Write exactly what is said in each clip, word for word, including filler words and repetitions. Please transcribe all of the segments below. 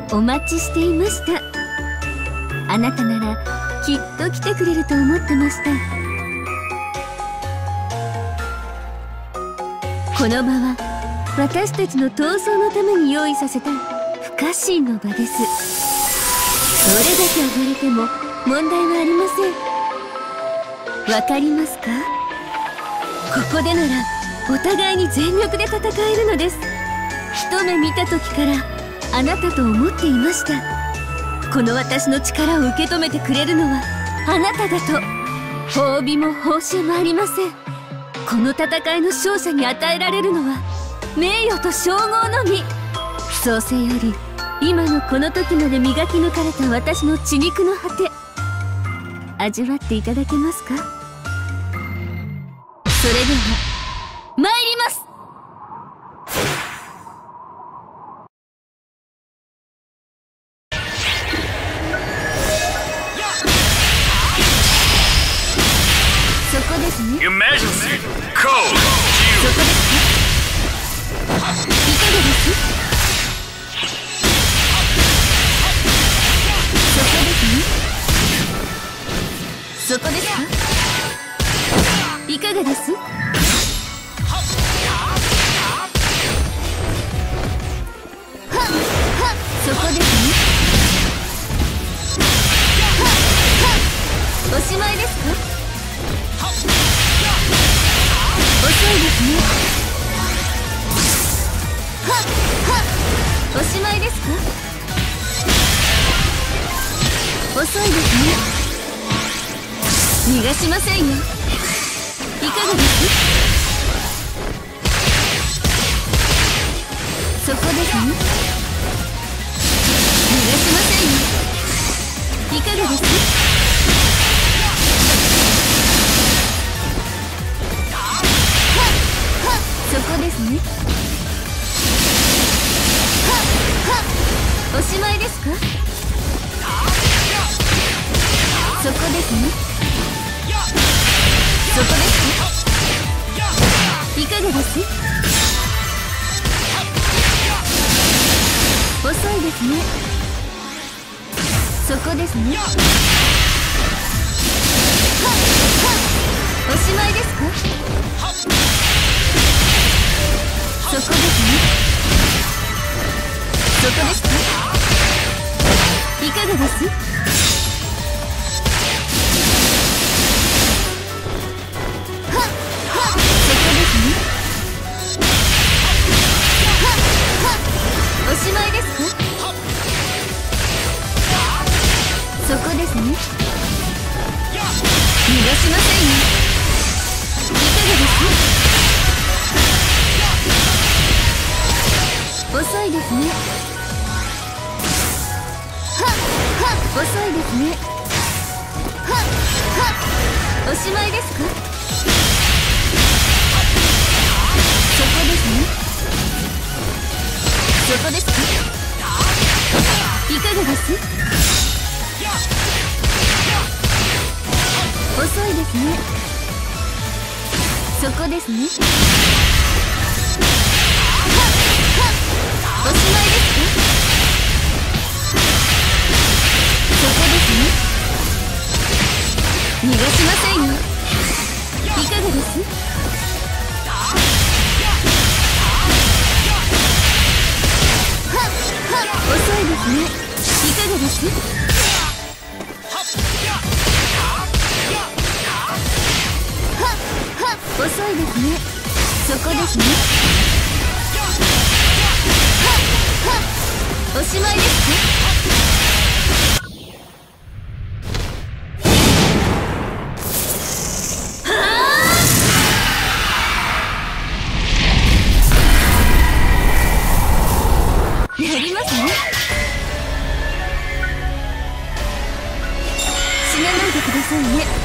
お待ちしていました。あなたならきっと来てくれると思ってました。この場は私たちの闘争のために用意させた不可侵の場です。どれだけ暴れても問題はありません。わかりますか？ここでならお互いに全力で戦えるのです。一目見た時からあなたと思っていました。この私の力を受け止めてくれるのはあなただと。褒美も報酬もありません。この戦いの勝者に与えられるのは名誉と称号のみ。創世より今のこの時まで磨き抜かれた私の血肉の果て、味わっていただけますか？それでは参ります。そこですね。 Your Majesty, Code そこですか？いかがです？そこですね。そこですか？いかがです？そこですね。おしまいですか？遅いですね。おしまいですか？遅いですね。逃がしませんよ。いかがです？そこですね。逃がしませんよ。いかがです？そこですね。おしまいですか？そこですね。そこですか？いかがです？遅いですね。そこですね。おしまいですか？そこですね。そこですか？いかがです？はっはっ、そこですね。はっはっ、おしまいですか？そこですね。逃がしませんよ。いかがです？遅いですね。はっはっ、遅いですね。はっはっ、おしまいですか？そこですね。そこですか？いかがです？遅いですね。そこですね。おしまいですか？そこですね。逃がしませんよ。いかがです？はっはっ、遅いですね。いかがです？はっはっ、遅いですね。そこですね。おしまいですか？はあ！やりますね。死なないでくださいね。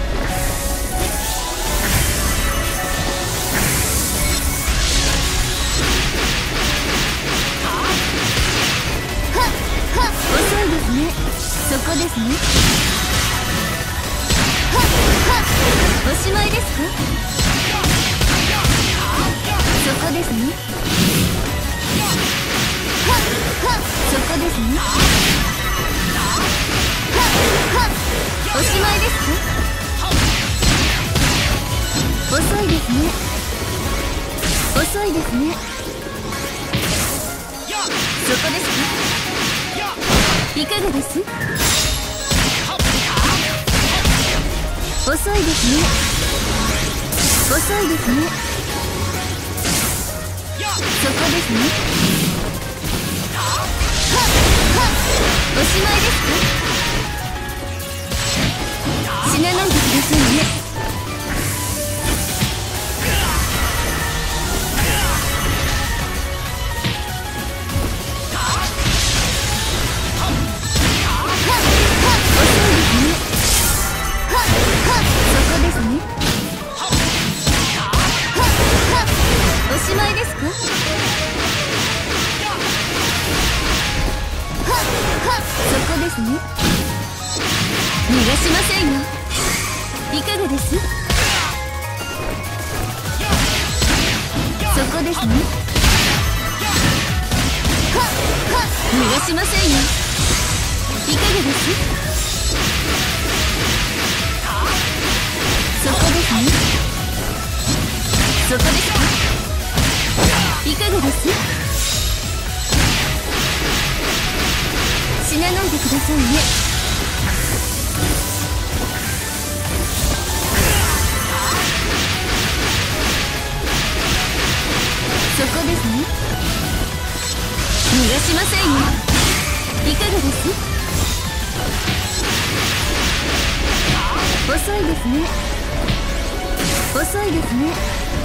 そこですね。はっはっ、おしまいですか？そこですね。はっはっ、そこですですね。おしまいですか？遅いですね。遅いですね。そこですか？いかがです？遅いですね。遅いですね。そこですね。おしまいですか？死なないでくださいね。おしまいですか？そこですね。逃がしませんよ。いかがです？そこですね。逃がしませんよ。いかがです？そこですね。そこですか？いかがです？死なないでくださいね。そこですね。逃がしませんよ。いかがです？遅いですね。遅いですね。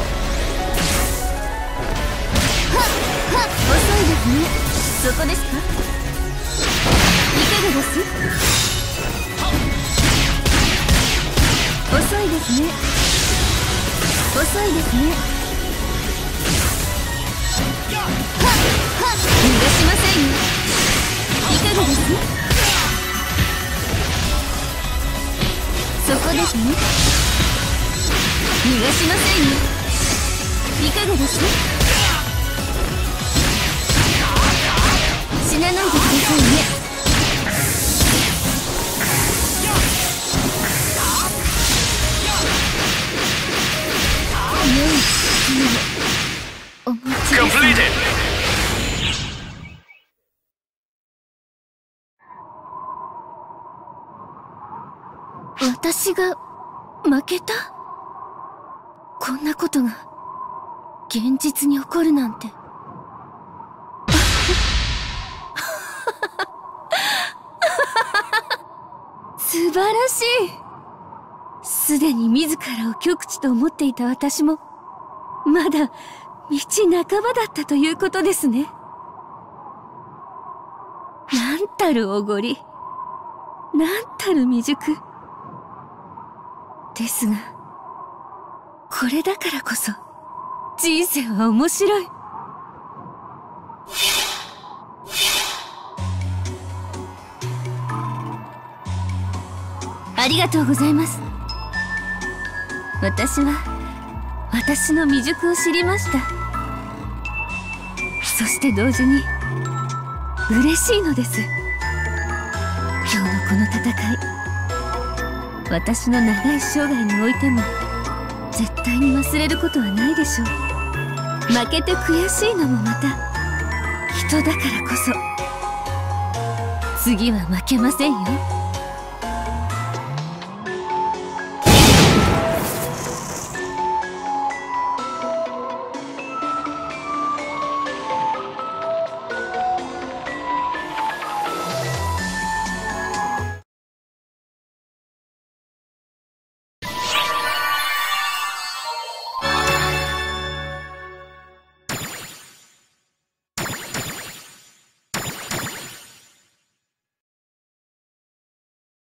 遅いですね。そこですか？いかがです？遅いですね。遅いですね。逃がしませんよ。いかがです？そこですね。逃がしませんよ。いかがです？死なないでくださいね。良い日をお持ちですね。私が負けた？こんなことが現実に起こるなんて。素晴らしい。すでに自らを極地と思っていた私もまだ道半ばだったということですね。なんたるおごり、なんたる未熟ですが、これだからこそ人生は面白い。ありがとうございます。私は私の未熟を知りました。そして同時に嬉しいのです。今日のこの戦い、私の長い生涯においても絶対に忘れることはないでしょう。負けて悔しいのもまた人だからこそ、次は負けませんよ。